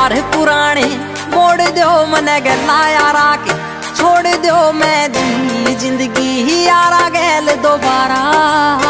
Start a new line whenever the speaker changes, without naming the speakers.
यार पुराने मोड़ दो मने गला यारा के, छोड़ दो मैं दी जिंदगी यारा गैल दोबारा।